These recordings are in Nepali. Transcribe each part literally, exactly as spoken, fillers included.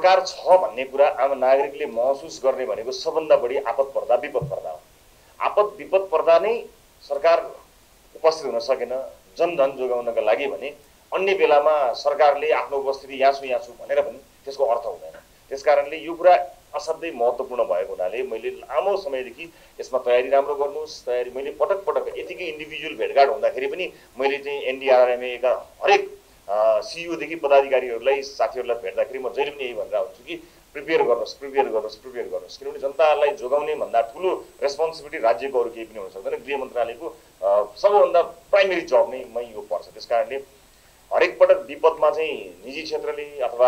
उपकार छ भन्ने कुरा आम नागरिकले महसुस गर्ने भनेको सबभन्दा बढी आपद पर्दा विपद पर्दा हो। आपद विपद पर्दा नै सरकार उपस्थित हुन सकेन जनधन जोगाउनका लागि भने अन्य बेलामा सरकारले आफ्नो उपस्थिति यहाँ छु यहाँ छु भनेर पनि त्यसको अर्थ हुँदैन। त्यसकारणले यो कुरा असाध्यै महत्त्वपूर्ण भएको हुनाले मैले लामो समयदेखि यसमा तयारी राम्रो गर्नुहोस् तयारी मैले पटक पटक यतिकै इन्डिभिजुअल भेटघाट हुँदाखेरि पनि मैले चाहिँ एनडिआरएमएका हरेक सिइओदेखि पदाधिकारीहरूलाई साथीहरूलाई भेट्दाखेरि म जहिले पनि यही भनेर आउँछु कि प्रिपेयर गर्नुहोस् प्रिपेयर गर्नुहोस् प्रिपेयर गर्नुहोस् किनभने जनतालाई जोगाउने भन्दा ठुलो रेस्पोन्सिबिलिटी राज्यको अरू केही पनि हुन सक्दैन। गृह मन्त्रालयको सबैभन्दा प्राइमेरी जब नै मै यो पर्छ। त्यस कारणले हरेक पटक विपदमा चाहिँ निजी क्षेत्रले अथवा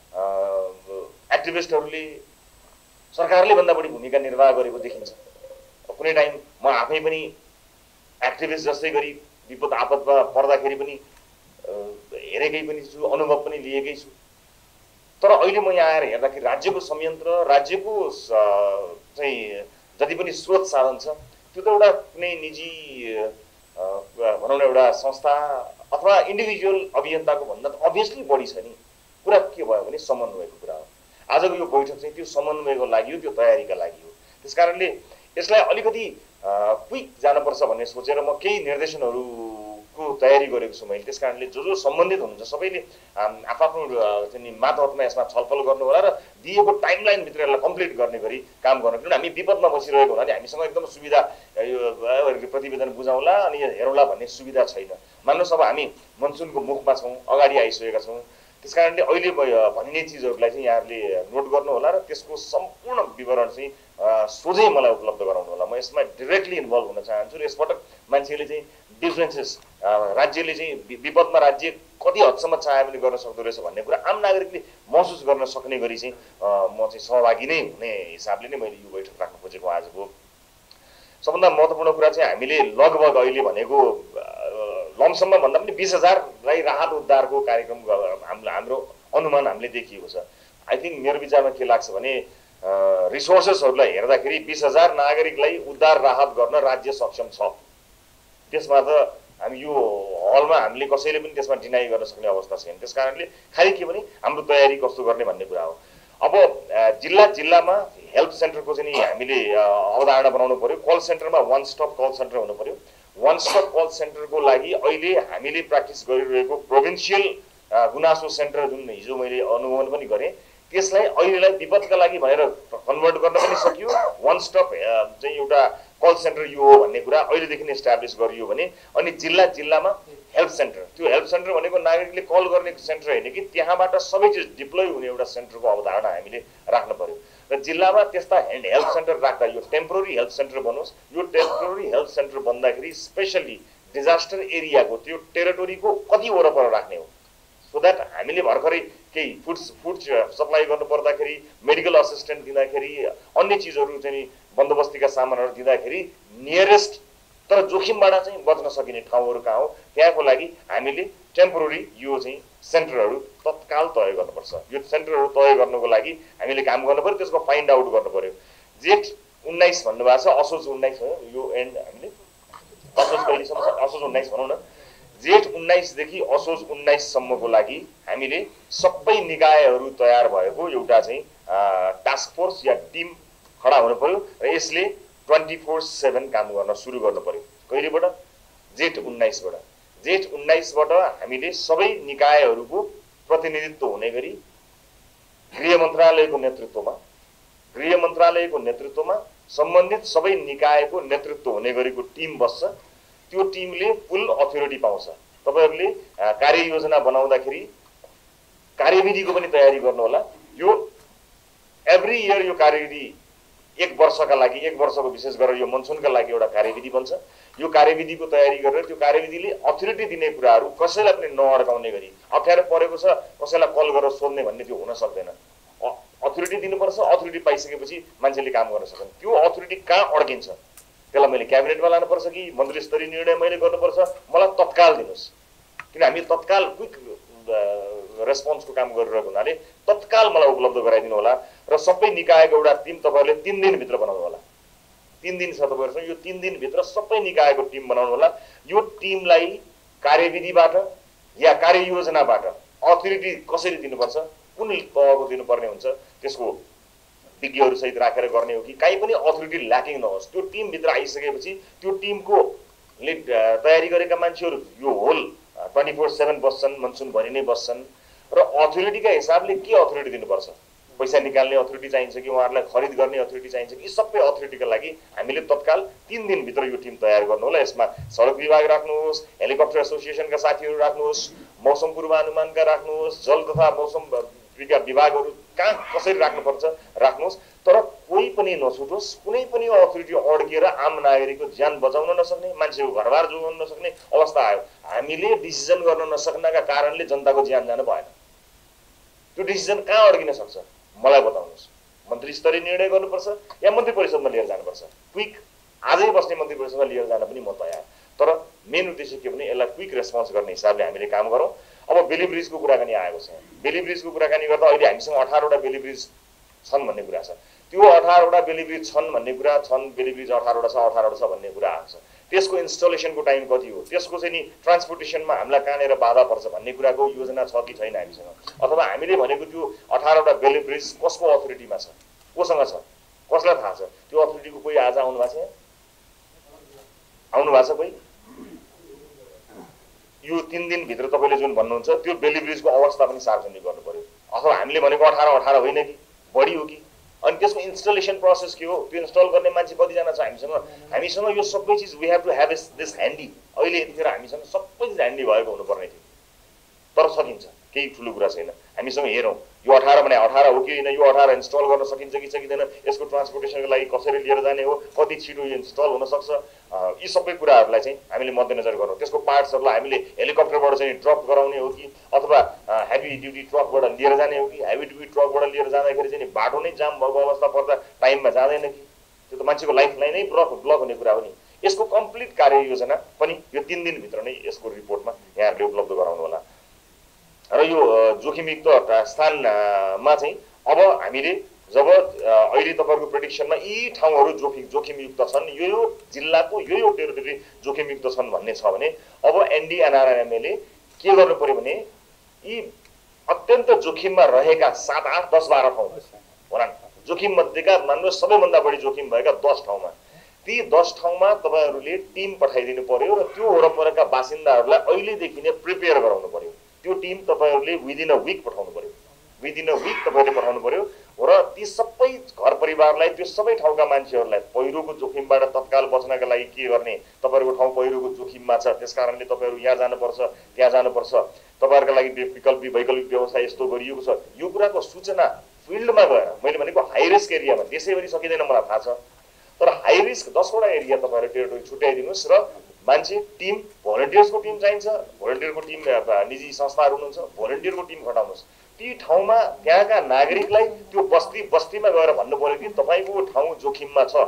एक्टिभिस्टहरूले सरकारले भन्दा बढी भूमिका निर्वाह गरेको देखिन्छ। कुनै टाइम म आफै पनि एक्टिभिस्ट जस्तै गरी विपद आपदमा पर्दाखेरि पनि हेरेकै पनि छु अनुभव पनि लिएकै छु। तर अहिले म यहाँ आएर हेर्दाखेरि राज्यको संयन्त्र राज्यको चाहिँ जति पनि स्रोत साधन छ त्यो त एउटा कुनै निजी भनौँ न एउटा संस्था अथवा इन्डिभिजुअल अभियन्ताको भन्दा त अभियसली बढी छ नि। कुरा के भयो भने समन्वयको कुरा हो। आजको यो बैठक चाहिँ त्यो समन्वयको लागि हो त्यो तयारीका लागि हो। त्यस कारणले यसलाई अलिकति क्विक जानुपर्छ भन्ने सोचेर म केही निर्देशनहरूको तयारी गरेको छु मैले। त्यस कारणले जो जो सम्बन्धित हुनुहुन्छ सबैले आफ्नो चाहिँ मातहतमा यसमा छलफल गर्नु होला र दिएको टाइमलाइनभित्र यसलाई कम्प्लिट गर्ने गरी काम गर्नु। किनभने हामी विपदमा बसिरहेको हुनाले हामीसँग एकदम सुविधा यो प्रतिवेदन बुझाउँला अनि हेरौँला भन्ने सुविधा छैन। मान्नुहोस् अब हामी मनसुनको मुखमा छौँ अगाडि आइसकेका छौँ। त्यस कारणले अहिले भनिने चिजहरूलाई चाहिँ यहाँहरूले नोट गर्नु होला र त्यसको सम्पूर्ण विवरण चाहिँ सोझै मलाई उपलब्ध गराउनु होला। म यसमा डिरेक्टली इन्भल्भ हुन चाहन्छु र यसपटक मान्छेले चाहिँ डिफ्रेन्सेस राज्यले चाहिँ विपदमा राज्य कति हदसम्म चाहे पनि गर्न सक्दो रहेछ भन्ने कुरा आम नागरिकले महसुस गर्न सक्ने गरी चाहिँ म चाहिँ सहभागी नै हुने हिसाबले नै मैले यो बैठक राख्न खोजेको। आजको सबभन्दा महत्त्वपूर्ण कुरा चाहिँ हामीले लगभग अहिले भनेको लमसम्म भन्दा पनि बिस हजारलाई राहत उद्धारको कार्यक्रम हाम्रो हाम्रो अनुमान हामीले देखिएको छ। आई थिङ्क मेरो विचारमा के लाग्छ भने रिसोर्सेसहरूलाई हेर्दाखेरि बिस हजार नागरिकलाई उद्धार राहत गर्न राज्य सक्षम छ। त्यसमा त हामी यो हलमा हामीले कसैले पनि त्यसमा डिनाइ गर्न सक्ने अवस्था छैन। त्यस कारणले खालि के भने हाम्रो तयारी कस्तो गर्ने भन्ने कुरा हो। अब जिल्ला जिल्लामा हेल्थ सेन्टरको चाहिँ हामीले अवधारणा बनाउनु पर्यो। कल सेन्टरमा वान स्टप कल सेन्टर हुनु पर्यो। वान स्टप कल सेन्टरको लागि अहिले हामीले प्र्याक्टिस गरिरहेको प्रोभिन्सियल गुनासो सेन्टर जुन हिजो मैले अनुमोदन पनि गरेँ त्यसलाई अहिलेलाई विपदका लागि भनेर कन्भर्ट गर्न पनि सकियो। वान स्टप चाहिँ एउटा कल सेन्टर यो हो भन्ने कुरा अहिलेदेखि नै इस्टाब्लिस गरियो भने अनि जिल्ला जिल्लामा हेल्थ सेन्टर त्यो हेल्थ सेन्टर भनेको नागरिकले कल गर्ने सेन्टर होइन कि त्यहाँबाट सबै चिज डिप्लोय हुने एउटा सेन्टरको अवधारणा हामीले राख्नु पर्यो। र जिल्लामा त्यस्ता हेल्थ सेन्टर राख्दा यो टेम्पोररी हेल्थ सेन्टर बनोस्। यो टेम्पोररी हेल्थ सेन्टर बन्दाखेरि स्पेसली डिजास्टर एरियाको त्यो टेरिटोरीको कति वरपर राख्ने हो सो द्याट हामीले भर्खरै केही फुड फुड सप्लाई गर्नु पर्दाखेरि मेडिकल असिस्टेन्ट दिँदाखेरि अन्य चिजहरू चाहिँ बन्दोबस्तीका सामानहरू दिँदाखेरि नियरेस्ट तर जोखिमबाट चाहिँ बच्न सकिने ठाउँहरू कहाँ हो त्यहाँको लागि हामीले टेम्पोररी यो चाहिँ सेन्टरहरू तत्काल तय गर्नुपर्छ। यो सेन्टरहरू तय गर्नको लागि हामीले काम गर्नु पर्यो। त्यसको फाइन्ड आउट गर्नु पर्यो। जेठ उन्नाइस भन्नुभएको छ असोज उन्नाइस हो यो एन्ड हामीले असोज कहिलेसम्म छ असोज उन्नाइस भनौँ न। जेठ उन्नाइसदेखि असोज उन्नाइससम्मको लागि हामीले सबै निकायहरू तयार भएको एउटा चाहिँ टास्क फोर्स या टिम खडा हुनु पर्यो र यसले ट्वेन्टी फोर सेभेन काम गर्न सुरु गर्नु पर्यो। कहिलेबाट? जेठ उन्नाइसबाट। जेठ उन्नाइसबाट हामीले सबै निकायहरूको प्रतिनिधित्व हुने गरी गृह मन्त्रालयको नेतृत्वमा गृह मन्त्रालयको नेतृत्वमा सम्बन्धित सबै निकायको नेतृत्व हुने गरेको टिम बस्छ। त्यो टिमले फुल अथोरिटी पाउँछ। तपाईहरुले कार्ययोजना बनाउँदाखेरि कार्यविधिको पनि तयारी गर्नु होला। यो एभ्री इयर यो कार्यविधि एक वर्षका लागि एक वर्षको विशेष गरेर यो मनसुनका लागि एउटा कार्यविधि बन्छ। यो कार्यविधिको तयारी गरेर त्यो कार्यविधिले अथोरिटी दिने कुराहरू कसैलाई पनि नअड्काउने गरी अप्ठ्यारो परेको छ कसैलाई कल गरेर सोध्ने भन्ने त्यो हुन सक्दैन। अथोरिटी दिनुपर्छ। अथोरिटी पाइसकेपछि मान्छेले काम गर्न सक्छन्। त्यो अथोरिटी कहाँ अड्किन्छ त्यसलाई मैले क्याबिनेटमा लानुपर्छ कि मन्त्री स्तरीय निर्णय मैले गर्नुपर्छ? मलाई तत्काल दिनुहोस्। किन हामी तत्काल क्विक रेस्पोन्सको काम गरिरहेको हुनाले तत्काल मलाई उपलब्ध गराइदिनु होला र सबै निकायको एउटा टिम तपाईहरुले तीन दिनभित्र बनाउनु होला। तीन दिन छ तपाईहरुसँग। यो तीन दिनभित्र सबै निकायको टिम बनाउनु होला। यो टिमलाई कार्यविधिबाट या कार्ययोजनाबाट अथोरिटी कसरी दिनुपर्छ कुन तहको दिनुपर्ने हुन्छ त्यसको विज्ञहरू सहित राखेर गर्ने हो कि काहीँ पनि अथोरिटी ल्याकिङ नहोस्। त्यो टिमभित्र आइसकेपछि त्यो टिमको ले तयारी गरेका मान्छेहरू यो होल ट्वेन्टी फोर सेभेन बस्छन्, मनसुनभरि नै बस्छन् र अथोरिटीका हिसाबले के अथोरिटी दिनुपर्छ, पैसा निकाल्ने अथोरिटी चाहिन्छ कि उहाँहरूलाई खरिद गर्ने अथोरिटी चाहिन्छ कि, यी सबै अथोरिटीका लागि हामीले तत्काल तीन दिनभित्र यो टिम तयार गर्नु होला। यसमा सडक विभाग राख्नुहोस्, हेलिकप्टर एसोसिएसनका साथीहरू राख्नुहोस्, मौसम पूर्वानुमानका राख्नुहोस्, जल तथा मौसम विभागहरू कहाँ कसरी राख्नुपर्छ राख्नुहोस्, तर कोही पनि नछुटोस्। कुनै पनि अथोरिटी अड्किएर आम नागरिकको ज्यान बचाउन नसक्ने, मान्छेको घरबार जोगाउन नसक्ने अवस्था आयो। हामीले डिसिजन गर्न नसक्नका कारणले जनताको ज्यान जान भएन। त्यो डिसिजन कहाँ अड्किन सक्छ मलाई बताउनुहोस्। मन्त्री स्तरीय निर्णय गर्नुपर्छ या मन्त्री परिषदमा लिएर जानुपर्छ। क्विक आजै बस्ने मन्त्री परिषदमा लिएर जान पनि म तयार, तर मेन उद्देश्य के भने यसलाई क्विक रेस्पोन्स गर्ने हिसाबले हामीले काम गरौँ। अब बेली ब्रिजको कुराकानी आएको छ। बेली ब्रिजको कुराकानी गर्दा अहिले हामीसँग अठारवटा बेली ब्रिज छन् भन्ने कुरा छ। त्यो अठारवटा बेली ब्रिज छन् भन्ने कुरा छन्, बेली ब्रिज अठारवटा छ अठारवटा छ भन्ने कुरा आएको छ। त्यसको इन्स्टलेसनको टाइम कति हो, त्यसको चाहिँ नि ट्रान्सपोर्टेसनमा हामीलाई कहाँनिर बाधा पर्छ भन्ने कुराको योजना छ कि छैन हामीसँग, अथवा हामीले भनेको त्यो अठारवटा बेली ब्रिज कसको अथोरिटीमा छ, कोसँग छ, कसलाई थाहा छ? त्यो अथोरिटीको कोही आज आउनु भएको छ? आउनु भएको छ कोही? यो तीन दिनभित्र तपाईँले जुन भन्नुहुन्छ त्यो बेली ब्रिजको अवस्था पनि सार्वजनिक गर्नु पर्यो। अथवा हामीले भनेको अठार अठार होइन कि बढी हो कि? अनि त्यसको इन्स्टलेसन प्रोसेस के हो, त्यो इन्स्टल गर्ने मान्छे कतिजना छ हामीसँग? हामीसँग यो सबै चिज we have to have this handy. अहिले यतिखेर हामीसँग सबै चिज ह्यान्डी भएको हुनुपर्ने थियो, तर सकिन्छ, केही ठुलो कुरा छैन। हामीसँग हेरौँ यो अठार भने अठार हो कि होइन, यो अठार इन्स्टल गर्न सकिन्छ कि सकिँदैन, यसको ट्रान्सपोर्टेसनको लागि कसरी लिएर जाने हो, कति छिटो यो इन्स्टल हुनसक्छ, यी सबै कुराहरूलाई चाहिँ हामीले मध्यनजर गरौँ। त्यसको पार्ट्सहरूलाई हामीले हेलिकप्टरबाट चाहिँ ड्रप गराउने हो कि अथवा हेभी ड्युटी ट्रकबाट लिएर जाने हो कि? हेभी ड्युटी ट्रकबाट लिएर जाँदाखेरि चाहिँ बाटो नै जाम भएको अवस्था पर्दा टाइममा जाँदैन कि? त्यो त मान्छेको लाइफलाई नै ब्लक ब्लक हुने कुरा हो नि। यसको कम्प्लिट कार्ययोजना पनि यो तिन दिनभित्र नै यसको रिपोर्टमा यहाँहरूले उपलब्ध गराउनु होला। र यो जोखिमयुक्त स्थानमा चाहिँ अब हामीले जब अहिले तपाईँहरूको प्रेडिक्सनमा यी ठाउँहरू जोखिम जोखिमयुक्त छन्, यो यो जिल्लाको यो यो टेरिटोरी जोखिमयुक्त छन् भन्ने छ भने अब एनडीएनआरएमएले के गर्नु पर्यो भने यी अत्यन्त जोखिममा रहेका सात आठ दस बाह्र ठाउँ होला, जोखिम मध्येका मान्नुहोस् सबैभन्दा बढी जोखिम भएका दस ठाउँमा, ती दस ठाउँमा तपाईँहरूले टिम पठाइदिनु पर्यो र त्यो वरपरका बासिन्दाहरूलाई अहिलेदेखि नै प्रिपेयर गराउनु पर्यो। त्यो टिम तपाईँहरूले विदिन अ विक पठाउनु पर्यो, विदिन अ विक तपाईँहरूले पठाउनु पर्यो र ती सबै घर परिवारलाई, त्यो सबै ठाउँका मान्छेहरूलाई पहिरोको जोखिमबाट तत्काल बच्नका लागि के गर्ने, तपाईँहरूको ठाउँ पहिरोको जोखिममा छ, त्यस कारणले तपाईँहरू यहाँ जानुपर्छ त्यहाँ जानुपर्छ, तपाईँहरूका लागि वैकल्पिक वैकल्पिक व्यवस्था यस्तो गरिएको छ, यो कुराको सूचना फिल्डमा गएर, मैले भनेको हाई रिस्क एरियामा, देशैभरि सकिँदैन मलाई थाहा छ, तर हाई रिस्क दसवटा एरिया तपाईँहरू टेरिटोरी छुट्याइदिनुहोस् र मान्छे टिम भोलिन्टियर्सको टिम चाहिन्छ, भोलिन्टियरको टिम निजी संस्थाहरू हुनुहुन्छ, भोलिन्टियरको टिम खटाउनुहोस्। ती ठाउँमा त्यहाँका नागरिकलाई त्यो बस्ती बस्तीमा गएर भन्नु पर्यो कि तपाईँको ठाउँ जोखिममा छ,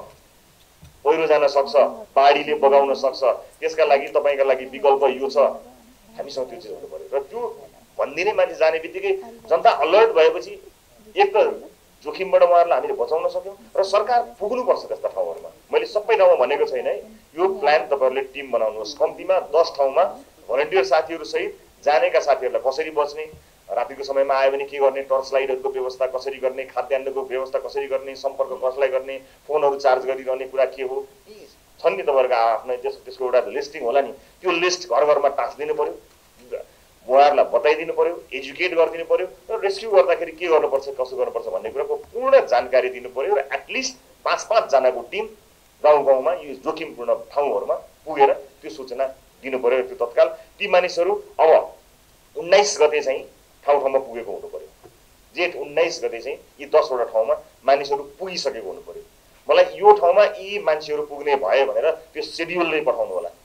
पहिरो जान सक्छ, बाढीले बगाउन सक्छ, त्यसका लागि तपाईँका लागि विकल्प यो छ। हामीसँग त्यो चिज हुनु पर्यो र त्यो भनिदिने मान्छे जाने बित्तिकै जनता अलर्ट भएपछि एक त जोखिमबाट उहाँहरूलाई हामीले बचाउन सक्यौँ र सरकार पुग्नुपर्छ त्यस्ता ठाउँहरूमा। मैले सबै ठाउँमा भनेको छैन है, यो प्लान तपाईँहरूले टिम बनाउनुहोस्, कम्तीमा दस ठाउँमा भोलिन्टियर साथीहरू सहित जानेका साथीहरूलाई कसरी बच्ने, रातिको समयमा आयो भने के गर्ने, टर्च लाइटहरूको व्यवस्था कसरी गर्ने, खाद्यान्नको व्यवस्था कसरी गर्ने, सम्पर्क कसलाई गर्ने, फोनहरू चार्ज गरिरहने कुरा के हो, यी छन् नि तपाईँहरूको आफ्नै त्यस त्यसको एउटा लिस्टिङ होला नि, त्यो लिस्ट घर घरमा टाँसिदिनु पर्यो, उहाँहरूलाई बताइदिनु पर्यो, एजुकेट गरिदिनु पर्यो र रेस्क्यु गर्दाखेरि के गर्नुपर्छ कसो गर्नुपर्छ भन्ने कुराको पूर्ण जानकारी दिनु पर्यो र एटलिस्ट पाँच पाँचजनाको टिम गाउँ गाउँमा यो जोखिमपूर्ण ठाउँहरूमा पुगेर त्यो सूचना दिनु पर्यो। त्यो तत्काल ती मानिसहरू अब उन्नाइस गते चाहिँ ठाउँ ठाउँमा पुगेको हुनु पर्यो, जेठ उन्नाइस गते चाहिँ यी दसवटा ठाउँमा मानिसहरू पुगिसकेको हुनु पर्यो। मलाई यो ठाउँमा यी मान्छेहरू पुग्ने भयो भनेर त्यो सेड्युल नै पठाउनु होला।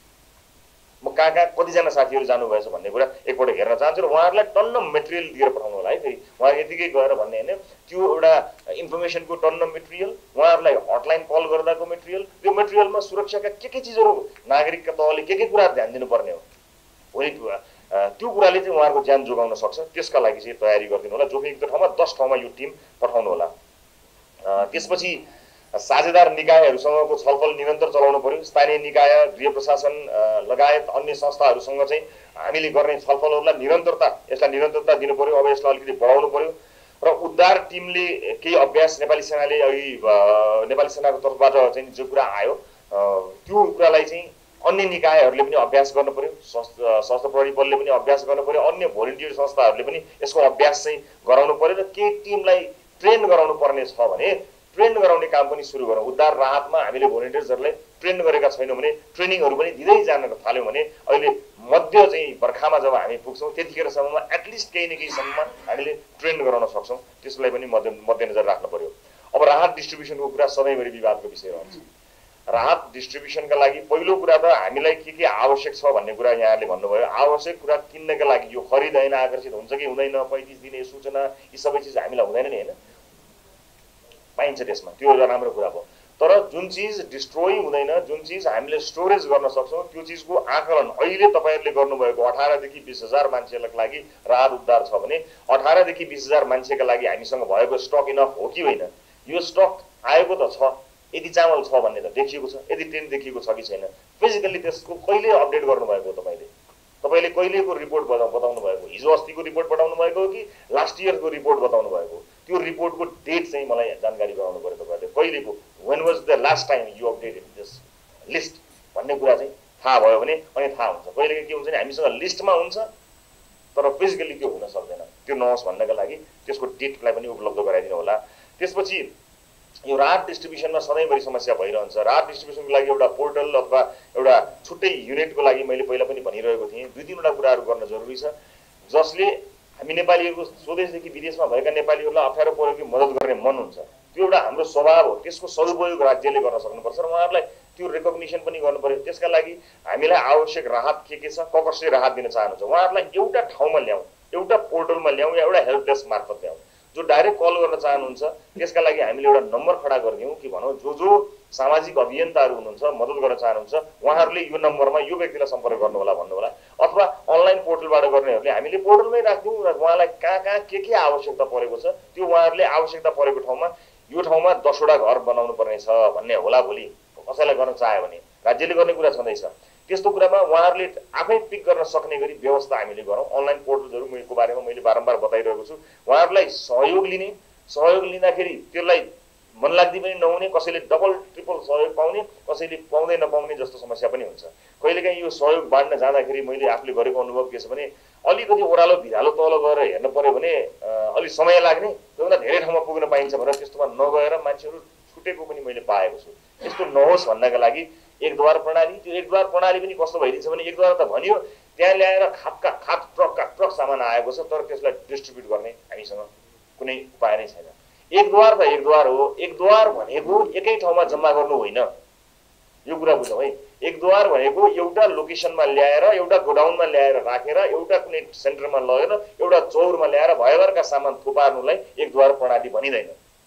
म कहाँ कहाँ कतिजना साथीहरू जानुभएछ भन्ने कुरा एकपल्ट हेर्न चाहन्छु र उहाँहरूलाई टन्न मेटेरियल दिएर पठाउनु होला है। फेरि उहाँ यतिकै गएर भन्ने होइन, त्यो एउटा इन्फर्मेसनको टन्न मेटेरियल, उहाँहरूलाई हटलाइन कल गर्दाको मेटेरियल, त्यो मेटेरियलमा सुरक्षाका के के चिजहरू नागरिकका तहले के के कुरा ध्यान दिनुपर्ने हो, भोलि त्यो कुराले चाहिँ उहाँहरूको ज्यान जोगाउन सक्छ। त्यसका लागि चाहिँ तयारी गरिदिनु होला। जोखिमयुक्त ठाउँमा दस ठाउँमा यो टिम पठाउनु होला। त्यसपछि साझेदार निकायहरूसँगको छलफल निरन्तर चलाउनु पर्यो। स्थानीय निकाय, गृह प्रशासन लगायत अन्य संस्थाहरूसँग चाहिँ हामीले गर्ने छलफलहरूलाई निरन्तरता यसलाई निरन्तरता दिनु पर्यो। अब यसलाई अलिकति बढाउनु पर्यो र उद्धार टिमले केही अभ्यास नेपाली सेनाले अघि नेपाली सेनाको तर्फबाट चाहिँ जो कुरा आयो त्यो कुरालाई चाहिँ अन्य निकायहरूले पनि अभ्यास गर्नु पर्यो। सशस्त्र प्रहरी बलले पनि अभ्यास गर्नु पर्यो। अन्य भोलिन्टियर संस्थाहरूले पनि यसको अभ्यास चाहिँ गराउनु पर्यो र केही टिमलाई ट्रेन गराउनु पर्ने छ भने ट्रेन गराउने काम पनि सुरु गरौँ। उद्धार राहतमा हामीले भोलिन्टियर्सहरूलाई ट्रेन गरेका छैनौँ भने ट्रेनिङहरू पनि दिँदै जान थाल्यौँ भने अहिले मध्य चाहिँ बर्खामा जब हामी पुग्छौँ त्यतिखेरसम्ममा एटलिस्ट केही न केही सम्ममा हामीले ट्रेन गराउन सक्छौँ। त्यसलाई पनि मध्य मध्यनजर राख्नु पर्यो। अब राहत डिस्ट्रिब्युसनको कुरा सधैँभरि विवादको विषय रहन्छ। राहत डिस्ट्रिब्युसनका लागि पहिलो कुरा त हामीलाई के के आवश्यक छ भन्ने कुरा यहाँले भन्नुभयो। आवश्यक कुरा किन्नका लागि यो खरिद होइन, आकर्षित हुन्छ कि हुँदैन, पैँतिस दिने सूचना, यी सबै चिज हामीलाई हुँदैन नि, होइन, पाइन्छ त्यसमा, त्यो एउटा राम्रो कुरा भयो। तर जुन चिज डिस्ट्रोय हुँदैन, जुन चिज हामीले स्टोरेज गर्न सक्छौँ त्यो चिजको आकलन अहिले तपाईँहरूले गर्नुभएको अठारदेखि बिस हजार मान्छेहरूको लागि राहत उद्धार छ भने अठारदेखि बिस हजार मान्छेका लागि हामीसँग भएको स्टक इनफ हो कि होइन, यो स्टक आएको त छ, यदि चामल छ भन्ने त देखिएको छ, यदि टेन्ट देखिएको छ कि छैन, फिजिकल्ली त्यसको कहिले अपडेट गर्नुभएको हो तपाईँले तपाईँले कहिलेको रिपोर्ट बताउ बताउनु भएको, हिजो अस्तिको रिपोर्ट बताउनु भएको हो कि लास्ट इयरको रिपोर्ट बताउनु भएको, त्यो रिपोर्टको डेट चाहिँ मलाई जानकारी गराउनु पर्यो तपाईँहरूले, कहिलेको, when was the last time you updated this list भन्ने कुरा चाहिँ थाहा भयो भने अनि थाहा हुन्छ। कहिले के हुन्छ भने हामीसँग लिस्टमा हुन्छ तर फिजिकल्ली त्यो हुन सक्दैन, त्यो नहोस् भन्नका लागि त्यसको डेटलाई पनि उपलब्ध गराइदिनु होला। त्यसपछि यो राहत डिस्ट्रिब्युसनमा सधैँभरि समस्या भइरहन्छ। राहत डिस्ट्रिब्युसनको लागि एउटा पोर्टल अथवा एउटा छुट्टै युनिटको लागि मैले पहिला पनि भनिरहेको थिएँ, दुई तिनवटा कुराहरू गर्न जरुरी छ जसले हामी नेपालीहरूको स्वदेशदेखि विदेशमा भएका नेपालीहरूलाई अप्ठ्यारो पऱ्यो कि मद्दत गर्ने मन हुन्छ, त्यो एउटा हाम्रो स्वभाव हो, त्यसको सदुपयोग राज्यले गर्न सक्नुपर्छ र उहाँहरूलाई त्यो रेकग्निसन पनि गर्नु पर्यो। त्यसका लागि हामीलाई आवश्यक राहत के के छ, क कसले राहत दिन चाहनुहुन्छ उहाँहरूलाई एउटा ठाउँमा ल्याउँ, एउटा पोर्टलमा ल्याउँ या एउटा हेल्प डेस्क मार्फत ल्याउँ। जो डाइरेक्ट कल गर्न चाहनुहुन्छ त्यसका लागि हामीले एउटा नम्बर खडा गरिदिउँ कि भनौँ जो जो सामाजिक अभियन्ताहरू हुनुहुन्छ मद्दत गर्न चाहनुहुन्छ उहाँहरूले यो नम्बरमा यो व्यक्तिलाई सम्पर्क गर्नु होला भन्नु होला। अथवा अनलाइन पोर्टलबाट गर्नेहरूले हामीले पोर्टलमै राखिदिउँ र उहाँलाई कहाँ कहाँ के के आवश्यकता परेको छ त्यो उहाँहरूले आवश्यकता परेको ठाउँमा यो ठाउँमा दसवटा घर बनाउनु पर्ने छ भन्ने होला भोलि कसैलाई गर्न चाह्यो भने राज्यले गर्ने कुरा छँदैछ। त्यस्तो कुरामा उहाँहरूले आफै पिक गर्न सक्ने गरी व्यवस्था हामीले गरौँ। अनलाइन पोर्टलहरूको बारेमा मैले बारम्बार बताइरहेको छु। उहाँहरूलाई सहयोग लिने, सहयोग लिँदाखेरि त्यसलाई मनलाग्दी पनि नहुने, कसैले डबल ट्रिपल सहयोग पाउने, कसैले पाउँदै नपाउने जस्तो समस्या पनि हुन्छ। कहिलेकाहीँ यो सहयोग बाँड्न जाँदाखेरि मैले आफूले गरेको अनुभव के छ भने अलिकति ओह्रालो भिरालो तल गएर हेर्नु पर्यो भने अलिक समय लाग्ने, त्योभन्दा धेरै ठाउँमा पुग्न पाइन्छ भनेर त्यस्तोमा नगएर मान्छेहरू छुटेको पनि मैले पाएको छु। त्यस्तो नहोस् भन्नका लागि एकद्वार प्रणाली, त्यो एकद्वार प्रणाली पनि कस्तो भइदिन्छ भने एकद्वार त भनियो त्यहाँ ल्याएर खापका खाप ट्रकका ट्रक सामान आएको छ तर त्यसलाई डिस्ट्रिब्युट गर्ने हामीसँग कुनै उपाय नै छैन। एकद्वार त एकद्वार हो, एकद्वार भनेको एकै ठाउँमा जम्मा गर्नु होइन, यो कुरा बुझौँ है। एकद्वार भनेको एउटा लोकेसनमा ल्याएर एउटा गोडाउनमा ल्याएर राखेर एउटा कुनै सेन्टरमा लगेर एउटा चौरमा ल्याएर भयभरका सामान थुपार्नुलाई एकद्वार प्रणाली भनिँदैन।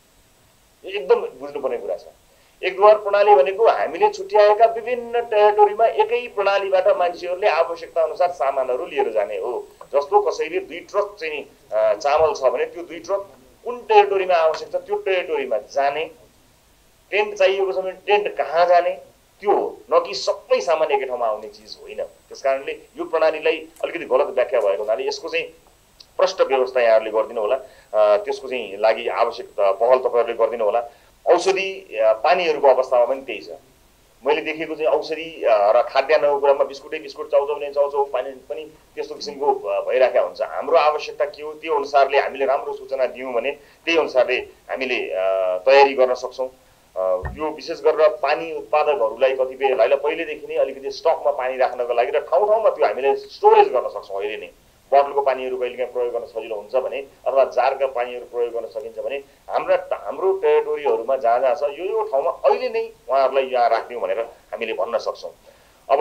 यो एकदम बुझ्नुपर्ने कुरा छ। एकद्वार प्रणाली भनेको हामीले छुट्याएका विभिन्न टेरिटोरीमा एकै प्रणालीबाट मान्छेहरूले आवश्यकता अनुसार सामानहरू लिएर जाने हो। जस्तो कसैले दुई ट्रक चाहिँ चामल छ भने त्यो दुई ट्रक कुन टेरिटोरीमा आवश्यक छ त्यो टेरिटोरीमा जाने, टेन्ट चाहिएको छ भने टेन्ट कहाँ जाने त्यो हो, न कि सबै सामान एकै ठाउँमा आउने चिज होइन। त्यस कारणले यो प्रणालीलाई अलिकति गलत व्याख्या भएको हुनाले यसको चाहिँ प्रष्ट व्यवस्था यहाँहरूले गरिदिनु होला। त्यसको चाहिँ लागि आवश्यक पहल तपाईँहरूले गरिदिनु होला। औषधि पानीहरूको अवस्थामा पनि त्यही छ। मैले देखेको चाहिँ औषधि र खाद्यान्नको कुरामा बिस्कुटै बिस्कुट, चाउचाउ भने चाउचाउ, पानी पनि त्यस्तो किसिमको भइरहेको हुन्छ। हाम्रो आवश्यकता के हो त्यो अनुसारले हामीले राम्रो सूचना दियौँ भने त्यही अनुसारले हामीले तयारी गर्न सक्छौँ। यो विशेष गरेर पानी उत्पादकहरूलाई कतिपयलाई पहिलेदेखि नै अलिकति स्टकमा पानी राख्नको लागि र ठाउँ ठाउँमा त्यो हामीले स्टोरेज गर्न सक्छौँ। अहिले नै बोतलको पानीहरू कहिलेकाहीँ प्रयोग गर्न सजिलो हुन्छ भने अथवा जारका पानीहरू प्रयोग गर्न सकिन्छ भने हाम्रा हाम्रो टेरिटोरीहरूमा जहाँ जहाँ छ यो यो ठाउँमा अहिले नै उहाँहरूलाई यहाँ राख्दिउँ भनेर हामीले भन्न सक्छौँ। अब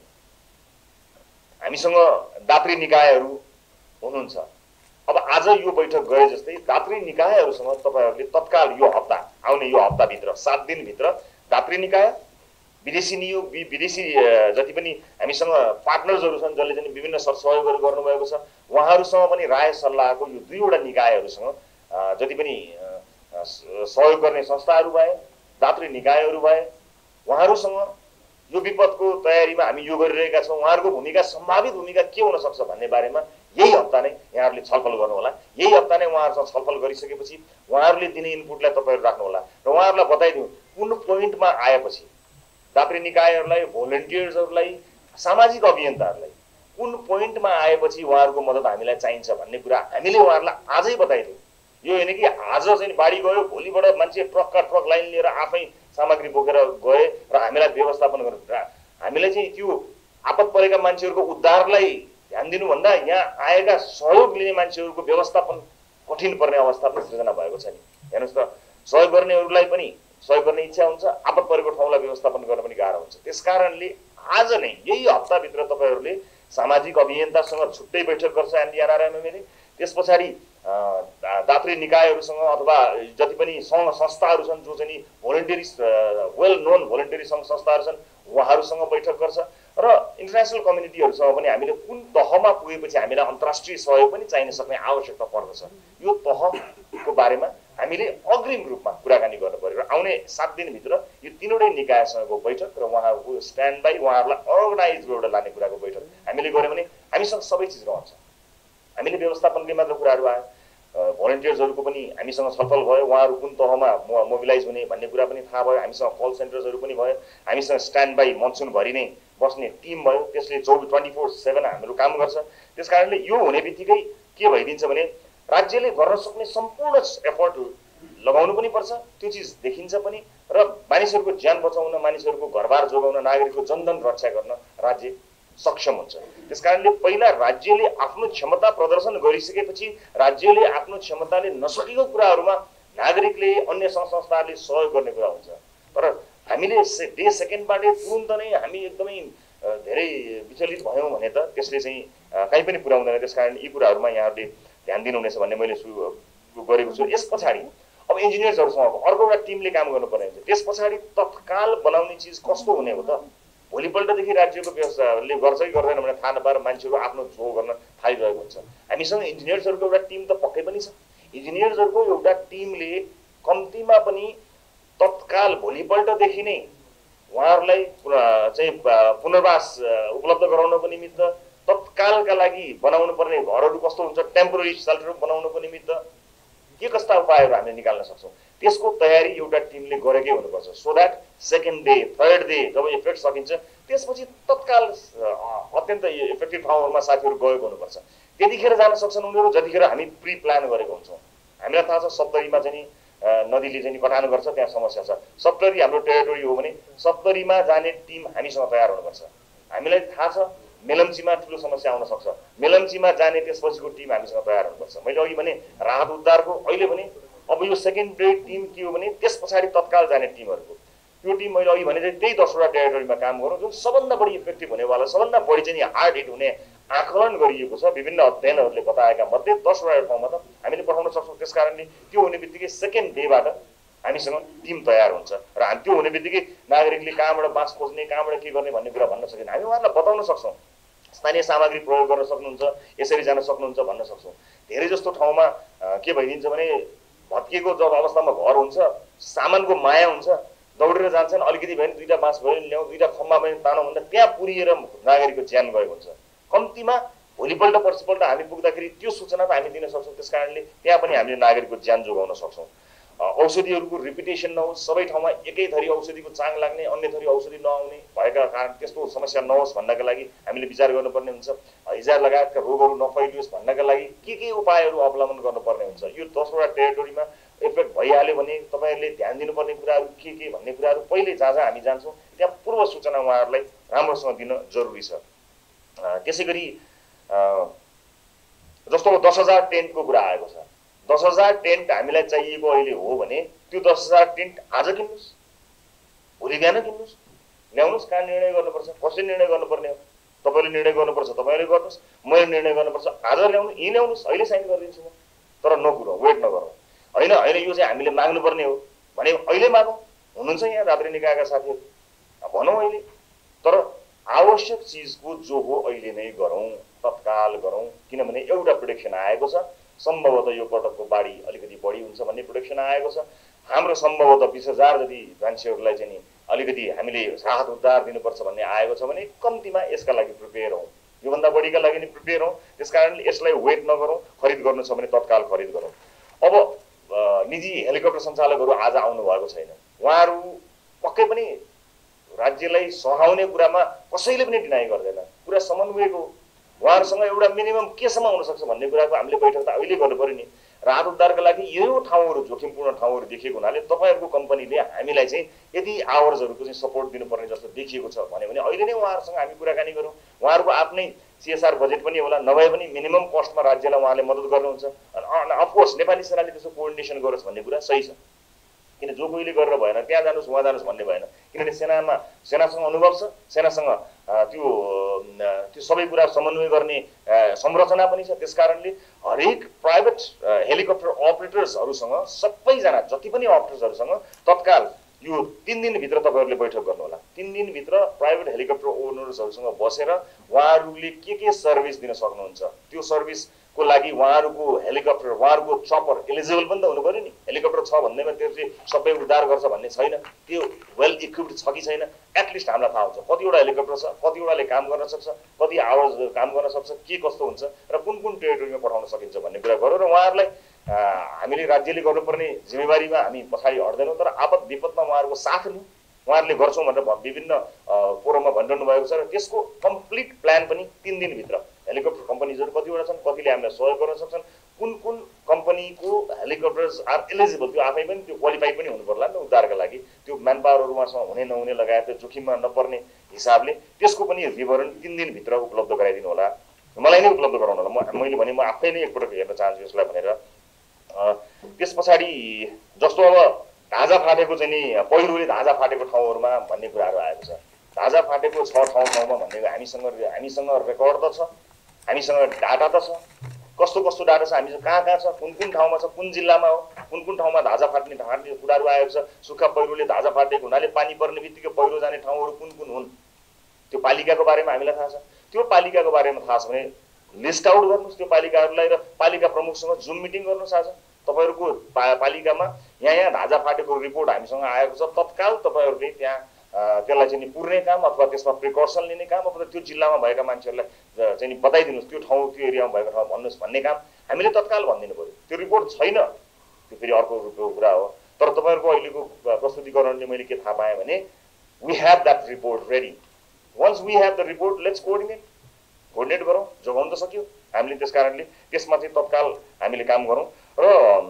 हामीसँग दात्री निकायहरू हुनुहुन्छ। अब आज यो बैठक गए जस्तै दात्री निकायहरूसँग तपाईँहरूले तत्काल यो हप्ता आउने यो हप्ताभित्र सात दिनभित्र दात्री निकाय, विदेशी नियोग विदेशी जति पनि हामीसँग पार्टनर्सहरू छन् जसले चाहिँ विभिन्न सरसहयोगहरू गर्नुभएको छ उहाँहरूसँग पनि राय सल्लाहको यो दुईवटा निकायहरूसँग जति पनि सहयोग गर्ने संस्थाहरू भए दात्री निकायहरू भए, उहाँहरूसँग यो विपदको तयारीमा हामी यो गरिरहेका छौँ, उहाँहरूको भूमिका सम्भावित भूमिका के हुन सक्छ भन्ने बारेमा यही हप्ता नै यहाँहरूले छलफल गर्नु होला। यही हप्ता नै उहाँहरूसँग छलफल गरिसकेपछि उहाँहरूले दिने इनपुटलाई तपाईँहरू राख्नु होला र उहाँहरूलाई बताइदिउँ कुन पोइन्टमा आएपछि दात्री निकायहरूलाई, भोलिन्टियर्सहरूलाई, सामाजिक अभियन्ताहरूलाई कुन पोइन्टमा आएपछि उहाँहरूको मद्दत हामीलाई चाहिन्छ भन्ने कुरा हामीले उहाँहरूलाई आजै बताइदिउँ। यो होइन कि आज चाहिँ बाढी गयो भोलिबाट मान्छे ट्रकका ट्रक लाइन लिएर आफै सामग्री बोकेर गए र हामीलाई व्यवस्थापन गर्नु। हामीलाई चाहिँ त्यो आपत परेका मान्छेहरूको उद्धारलाई ध्यान दिनुभन्दा यहाँ आएका सहयोग लिने मान्छेहरूको व्यवस्थापन कठिन पर्ने अवस्था पनि सृजना भएको छ नि। हेर्नुहोस् त, सहयोग गर्नेहरूलाई पनि सहयोग गर्ने इच्छा हुन्छ, आपत परेको ठाउँलाई व्यवस्थापन गर्न पनि गाह्रो हुन्छ। त्यस कारणले आज नै यही हप्ताभित्र तपाईँहरूले सामाजिक अभियन्तासँग छुट्टै बैठक गर्छ एनडिआरआरएमएमले, त्यस पछाडि दात्री निकायहरूसँग अथवा जति पनि सङ्घ संस्थाहरू छन् जो चाहिँ भोलिन्टियरी वेल नोन भोलिन्टियरी सङ्घ संस्थाहरू छन् उहाँहरूसँग बैठक गर्छ र इन्टरनेसनल कम्युनिटीहरूसँग पनि हामीले कुन तहमा पुगेपछि हामीलाई अन्तर्राष्ट्रिय सहयोग पनि चाहिन सक्ने आवश्यकता पर्दछ यो तहको बारेमा हामीले अग्रिम रूपमा कुराकानी गर्नु पर्यो र आउने सात दिनभित्र यो तीनवटै निकायसँगको बैठक र उहाँहरूको स्ट्यान्ड बाई उहाँहरूलाई अर्गनाइज गरेर लाने कुराको बैठक हामीले गऱ्यौँ भने हामीसँग सबै चिज रहन्छ। हामीले व्यवस्थापनकै मात्र कुराहरू आयो, भोलिन्टियर्सहरूको पनि हामीसँग छलफल भयो, उहाँहरू कुन तहमा मोबिलाइज हुने भन्ने कुरा पनि थाहा भयो, हामीसँग कल सेन्टर्सहरू पनि भयो, हामीसँग स्ट्यान्ड बाई मनसुनभरि नै बस्ने टिम भयो, त्यसले चौबिस ट्वेन्टी फोर सेभेन हाम्रो काम गर्छ। त्यस कारणले यो हुने बित्तिकै के भइदिन्छ भने राज्यले गर्न सक्ने सम्पूर्ण एफर्ट लगाउनु पनि पर्छ, त्यो चिज देखिन्छ पनि र मानिसहरूको ज्यान बचाउन, मानिसहरूको घरबार जोगाउन, नागरिकको जनधन रक्षा गर्न राज्य सक्षम हुन्छ। त्यसकारणले पहिला राज्यले आफ्नो क्षमता प्रदर्शन गरिसकेपछि राज्यले आफ्नो क्षमताले नसकेको कुराहरूमा नागरिकले अन्य सङ्घ संस्थाहरूले सहयोग गर्ने कुरा हुन्छ। तर हामीले डे सेकेन्डबाटै तुरुन्त नै हामी एकदमै धेरै विचलित भयौँ भने त त्यसले चाहिँ कहीँ पनि पुर्याउँदैन। त्यस कारण यी कुराहरूमा यहाँहरूले ध्यान दिनुहुनेछ भन्ने मैले गरेको छु। यस पछाडि अब इन्जिनियर्सहरूसँग अर्को एउटा टिमले काम गर्नुपर्ने हुन्छ। त्यस पछाडि तत्काल बनाउने चिज कस्तो हुने हो त? भोलिपल्टदेखि राज्यको व्यवस्थाले गर्छ कि गर्दैन भने थाहा नपाएर मान्छेहरू आफ्नो जो गर्न थालिरहेको हुन्छ। हामीसँग इन्जिनियर्सहरूको एउटा टिम त पक्कै पनि छ। इन्जिनियर्सहरूको एउटा टिमले कम्तीमा पनि तत्काल भोलिपल्टदेखि नै उहाँहरूलाई चाहिँ पुनर्वास उपलब्ध गराउनको निमित्त तत्कालका लागि बनाउनु पर्ने घरहरू कस्तो हुन्छ, टेम्पोररी सेल्टर बनाउनको निमित्त के कस्ता उपायहरू हामीले निकाल्न सक्छौँ त्यसको तयारी एउटा टिमले गरेकै हुनुपर्छ। So that second day third day जब इफेक्ट सकिन्छ त्यसपछि तत्काल अत्यन्त इफेक्टिभ ठाउँहरूमा साथीहरू गएको हुनुपर्छ। त्यतिखेर जान सक्छन् उनीहरू जतिखेर हामी प्रि प्लान गरेको हुन्छौँ। हामीलाई थाहा छ सप्तरीमा चाहिँ नदीले चाहिँ कटान गर्छ, त्यहाँ समस्या छ। सप्तरी हाम्रो टेरिटोरी हो भने सप्तरीमा जाने टिम हामीसँग तयार हुनुपर्छ। हामीलाई थाहा छ मेलम्चीमा ठुलो समस्या आउन सक्छ, मेलम्चीमा जाने त्यसपछिको टिम हामीसँग तयार हुनुपर्छ। मैले अघि भने राहत उद्धारको अहिले भने अब यो सेकेन्ड डे टिम के हो भने त्यस पछाडि तत्काल जाने टिमहरूको त्यो टिम मैले अघि भने चाहिँ त्यही दसवटा टेरिटोरीमा काम गरौँ जुन सबभन्दा बढी इफेक्टिभ हुनेवाला, सबभन्दा बढी चाहिँ हार्ड हिट हुने आकलन गरिएको छ विभिन्न अध्ययनहरूले बताएका मध्ये दसवटा ठाउँमा त हामीले पठाउन सक्छौँ। त्यस कारणले त्यो हुने बित्तिकै सेकेन्ड डेबाट हामीसँग टिम तयार हुन्छ र हामी त्यो हुने बित्तिकै नागरिकले कहाँबाट बाँस खोज्ने, कहाँबाट के गर्ने भन्ने कुरा भन्न सकिन्न। हामी उहाँहरूलाई बताउन सक्छौँ, स्थानीय सामग्री प्रयोग गर्न सक्नुहुन्छ, यसरी जान सक्नुहुन्छ भन्न सक्छौँ। धेरै जस्तो ठाउँमा के भइदिन्छ भने भत्किएको जब अवस्थामा घर हुन्छ, सामानको माया हुन्छ, दौडेर जान्छन्, अलिकति भयो भने दुईवटा बाँस भयो भने ल्याउँ, दुईवटा खम्बा भयो भने तानौँ भन्दा त्यहाँ पुरिएर नागरिकको ज्यान गएको हुन्छ। कम्तीमा भोलिपल्ट पर्सिपल्ट हामी पुग्दाखेरि त्यो सूचना त हामी दिन सक्छौँ। त्यस कारणले त्यहाँ पनि हामीले नागरिकको ज्यान जोगाउन सक्छौँ। औषधिहरूको रिपिटेसन नहोस्, सबै ठाउँमा एकै थरी औषधिको चाङ लाग्ने, अन्य थरी औषधि नआउने भएका कारण त्यस्तो समस्या नहोस् भन्नका लागि हामीले विचार गर्नुपर्ने हुन्छ। हिजार लगायतका रोगहरू नफैलियोस् भन्नका लागि के के उपायहरू अवलम्बन गर्नुपर्ने हुन्छ। यो दसवटा टेरिटोरीमा इफेक्ट भइहाल्यो भने तपाईँहरूले ध्यान दिनुपर्ने कुराहरू के के भन्ने कुराहरू पहिले जहाँ जहाँ हामी जान्छौँ त्यहाँ पूर्व सूचना उहाँहरूलाई राम्रोसँग दिन जरुरी छ। त्यसै गरी जस्तो दस हजार टेन्टको कुरा आएको छ, दस हजार टेन्ट हामीलाई चाहिएको अहिले हो भने त्यो दस हजार टेन्ट आज किन्नुहोस्, भोलि बिहान किन्नुहोस्, ल्याउनुहोस्। कहाँ निर्णय गर्नुपर्छ, कसले निर्णय गर्नुपर्ने हो? तपाईँले निर्णय गर्नुपर्छ, तपाईँले गर्नुहोस्। मैले निर्णय गर्नुपर्छ, आज ल्याउनु, यहीँ ल्याउनुहोस्, अहिले साइन गरिदिन्छु म। तर नकुरौँ, वेट नगरौँ। होइन होइन यो चाहिँ हामीले माग्नुपर्ने हो भने अहिले मागौँ। हुनुहुन्छ यहाँ दात्री निकायका साथीहरू, भनौँ अहिले। तर आवश्यक चिजको जो हो अहिले नै गरौँ, तत्काल गरौँ। किनभने एउटा प्रिडिक्सन आएको छ, सम्भवतः यो पटकको बाढी अलिकति बढी हुन्छ भन्ने प्रिडिक्सन आएको छ। हाम्रो सम्भवतः बीस हजार जति मान्छेहरूलाई चाहिँ नि अलिकति हामीले राहत उद्धार दिनुपर्छ भन्ने आएको छ भने कम्तीमा यसका लागि प्रिपेयर हौँ, योभन्दा बढीका लागि नि प्रिपेयर हौँ। त्यसकारणले यसलाई वेट नगरौँ, खरिद गर्नु छ भने तत्काल खरिद गरौँ। अब निजी हेलिकप्टर सञ्चालकहरू आज आउनु भएको छैन, उहाँहरू पक्कै पनि राज्यलाई सहाउने कुरामा कसैले पनि डिनाइ गर्दैन, पुरा समन्वयको उहाँहरूसँग एउटा मिनिमम केसम्म हुन सक्छ भन्ने कुराको हामीले बैठक त अहिले गर्नु पर्यो नि। राहत उद्धारका लागि यो ठाउँहरू जोखिमपूर्ण ठाउँहरू देखिएको हुनाले तपाईँहरूको कम्पनीले हामीलाई चाहिँ यदि आवर्सहरूको चाहिँ सपोर्ट दिनुपर्ने जस्तो देखिएको छ भन्यो भने अहिले नै उहाँहरूसँग हामी कुराकानी गरौँ। उहाँहरूको आफ्नै सीएसआर बजेट पनि होला, नभए पनि मिनिमम कस्टमा राज्यलाई उहाँले मद्दत गर्नुहुन्छ। अफकोर्स नेपाली सेनाले त्यसको कोअर्डिनेसन गरोस् भन्ने कुरा सही छ, किन जो कोहीले गरेर भएन त्यहाँ जानुहोस् उहाँ जानुहोस् भन्ने भएन, किनभने सेनामा सेनासँग अनुभव छ, सेनासँग त्यो त्यो सबै कुरा समन्वय गर्ने संरचना पनि छ। त्यसकारणले हरेक प्राइभेट हेलिकप्टर अपरेटर्सहरूसँग सबैजना जति पनि अपरेटर्सहरूसँग तत्काल यो तीन दिनभित्र तपाईँहरूले बैठक गर्नुहोला। तीन दिनभित्र प्राइभेट हेलिकप्टर ओनर्सहरूसँग बसेर उहाँहरूले के के सर्भिस दिन सक्नुहुन्छ त्यो सर्भिसको लागि उहाँहरूको हेलिकप्टर उहाँहरूको चपर एलिजिबल पनि त हुनु पऱ्यो नि। हेलिकप्टर छ भन्दैमा त्यो चाहिँ सबै उद्धार गर्छ भन्ने छैन, त्यो वेल इक्विप्ड छ कि छैन एटलिस्ट हामीलाई थाहा हुन्छ। कतिवटा हेलिकप्टर छ, कतिवटाले काम गर्न सक्छ, कति आवर्स काम गर्न सक्छ, के कस्तो हुन्छ र कुन कुन टेरिटोरीमा पठाउन सकिन्छ भन्ने कुरा गरौँ र उहाँहरूलाई हामीले राज्यले गर्नुपर्ने जिम्मेवारीमा हामी पछाडि हट्दैनौँ। तर आपद विपदमा उहाँहरूको साथ लिउँ, उहाँहरूले गर्छौँ भनेर विभिन्न फोरममा भनिरहनु भएको छ र त्यसको कम्प्लिट प्लान पनि तिन दिनभित्र हेलिकप्टर कम्पनीजहरू कतिवटा छन्, कतिले हामीलाई सहयोग गर्न सक्छन्, कुन कुन कम्पनीको हेलिकप्टर्स आर एलिजिबल त्यो आफै पनि त्यो क्वालिफाई पनि हुनु पर्ला नि त उद्धारका लागि, त्यो म्यान पावरहरू उहाँसँग हुने नहुने लगायत जोखिममा नपर्ने हिसाबले त्यसको पनि विवरण तिन दिनभित्र उपलब्ध गराइदिनु होला, मलाई नै उपलब्ध गराउनु होला। म मैले भने म आफै नै एकपटक हेर्न चाहन्छु यसलाई भनेर। त्यस पछाडि जस्तो अब धाजा फाटेको चाहिँ नि पहिरोले धाजा फाटेको ठाउँहरूमा भन्ने कुराहरू आएको छ। धाजा फाटेको छ ठाउँ ठाउँमा भन्ने हामीसँग हामीसँग रेकर्ड त छ, हामीसँग डाटा त छ, कस्तो कस्तो डाटा छ, हामीसँग कहाँ कहाँ छ, कुन कुन ठाउँमा छ, कुन जिल्लामा हो, कुन कुन ठाउँमा धाजा फाट्ने फाट्ने कुराहरू आएको छ। सुक्खा पहिरोले धाजा फाटेको हुनाले पानी पर्ने बित्तिकै पहिरो जाने ठाउँहरू कुन कुन हुन् त्यो पालिकाको बारेमा हामीलाई थाहा छ। त्यो पालिकाको बारेमा थाहा छ भने लिस्ट आउट गर्नुहोस् त्यो पालिकाहरूलाई र पालिका प्रमुखसँग जुम मिटिङ गर्नुहोस्। आज तपाईँहरूको पा पालिकामा यहाँ यहाँ धाजा फाटेको रिपोर्ट हामीसँग आएको छ, तत्काल तपाईँहरूले त्यहाँ त्यसलाई चाहिँ नि पुर्ने काम अथवा त्यसमा प्रिकर्सन लिने काम अथवा त्यो जिल्लामा भएका मान्छेहरूलाई चाहिँ नि बताइदिनुहोस् त्यो ठाउँ त्यो एरियामा भएको ठाउँ भन्नुहोस् भन्ने काम हामीले तत्काल भनिदिनु पऱ्यो। त्यो रिपोर्ट छैन त्यो फेरि अर्को कुरा हो। तर तपाईँहरूको अहिलेको प्रस्तुतिकरणले मैले के थाहा पाएँ भने we have that report ready. Once we have the report let's coordinate coordinate गरौँ, जोगाउनु त सक्यो हामीले। त्यस कारणले त्यसमा चाहिँ तत्काल हामीले काम गरौँ र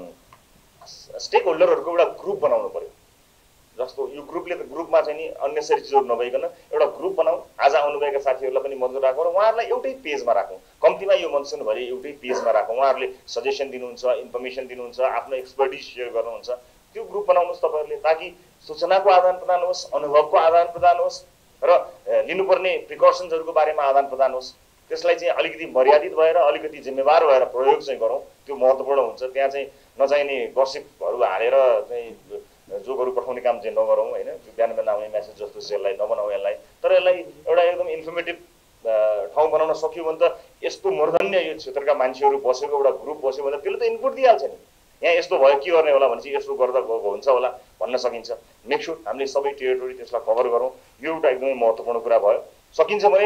स्टेक होल्डरहरूको एउटा ग्रुप बनाउनु पर्यो। जस्तो यो ग्रुपले त ग्रुपमा चाहिँ नि अननेसरी चिजहरू नभइकन एउटा ग्रुप बनाऊ, आज आउनुभएका साथीहरूलाई पनि मद्दत राखौँ र उहाँहरूलाई एउटै पेजमा राखौँ, कम्तीमा यो मनसुनभरि एउटै पेजमा राखौँ। उहाँहरूले सजेसन दिनुहुन्छ, इन्फर्मेसन दिनुहुन्छ, आफ्नो एक्सपर्टिज सेयर गर्नुहुन्छ, त्यो ग्रुप बनाउनुहोस् तपाईँहरूले, ताकि सूचनाको आदान प्रदान होस्, अनुभवको आदान प्रदान होस् र लिनुपर्ने प्रिकसन्सहरूको बारेमा आदान प्रदान होस्। त्यसलाई चाहिँ अलिकति मर्यादित भएर अलिकति जिम्मेवार भएर प्रयोग चाहिँ गरौँ, त्यो महत्त्वपूर्ण हुन्छ। त्यहाँ चाहिँ नचाहिने गसिपहरू हालेर चाहिँ जोकहरू पठाउने काम चाहिँ नगरौँ होइन। त्यो बिहान बिहान आउने म्यासेज जस्तो चाहिँ यसलाई नबनाऊ यसलाई। तर यसलाई एउटा एकदम इन्फर्मेटिभ ठाउँ बनाउन सक्यो भने त यस्तो मूर्धन्य यो क्षेत्रका मान्छेहरू बसेको एउटा ग्रुप बस्यो भने त्यसले त इनपुट दिइहाल्छ नि, यहाँ यस्तो भयो के गर्ने होला भनेपछि यस्तो गर्दा गएको हुन्छ होला भन्न सकिन्छ। मेक स्योर हामीले सबै टेरिटोरी त्यसलाई कभर गरौँ, यो एउटा एकदमै महत्त्वपूर्ण कुरा भयो। सकिन्छ भने